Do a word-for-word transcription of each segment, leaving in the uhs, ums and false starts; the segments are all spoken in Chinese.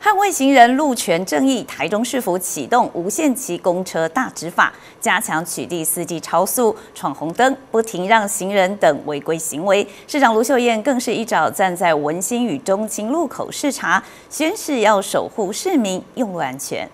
捍卫行人路权正义，台中市府启动无限期公车大执法，加强取缔司机超速、闯红灯、不停让行人等违规行为。市长卢秀燕更是一早站在文心与中清路口视察，宣示要守护市民用路安全。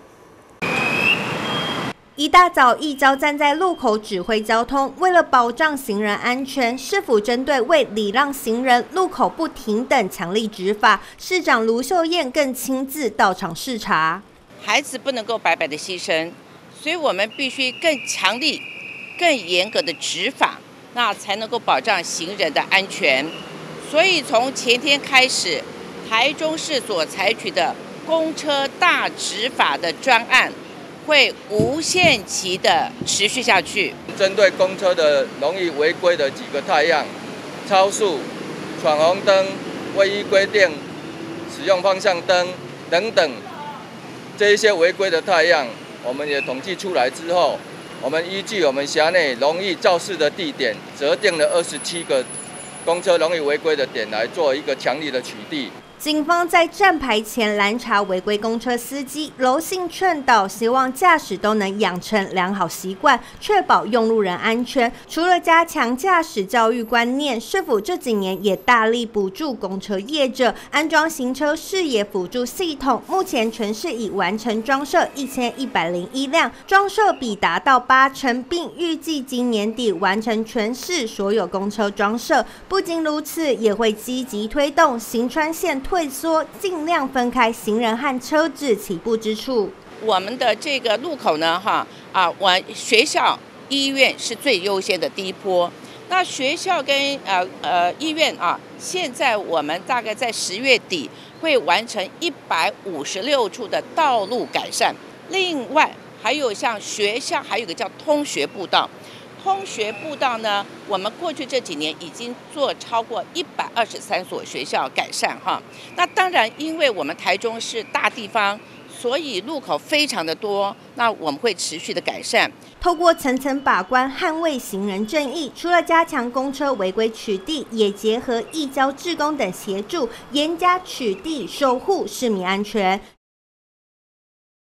一大早一早站在路口指挥交通，为了保障行人安全，市府针对为礼让行人路口不停等强力执法。市长卢秀燕更亲自到场视察。 孩子不能够白白的牺牲，所以我们必须更强力、更严格的执法，那才能够保障行人的安全。所以从前天开始，台中市所采取的公车大执法的专案。 会无限期的持续下去。 针对公车的容易违规的几个态样，超速、闯红灯、未依规定使用方向灯等等，这一些违规的态样，我们也统计出来之后，我们依据我们辖内容易肇事的地点，择定了二十七个公车容易违规的点来做一个强力的取缔。 警方在站牌前拦查违规公车司机，柔性劝导，希望驾驶都能养成良好习惯，确保用路人安全。除了加强驾驶教育观念，市府这几年也大力补助公车业者安装行车视野辅助系统。目前全市已完成装设一千一百零一辆，装设比达到八成，并预计今年底完成全市所有公车装设。不仅如此，也会积极推动行穿线 退缩，尽量分开行人和车子起步之处。 我们的这个路口呢，哈啊，我学校、医院是最优先的第一波。那学校跟呃呃医院啊，现在我们大概在十月底会完成一百五十六处的道路改善。另外还有像学校，还有一个叫通学步道。 通学步道呢，我们过去这几年已经做超过一百二十三所学校改善哈。那当然，因为我们台中是大地方，所以路口非常的多，那我们会持续的改善。 透过层层把关，捍卫行人正义，除了加强公车违规取缔，也结合义交志工等协助，严加取缔，守护市民安全。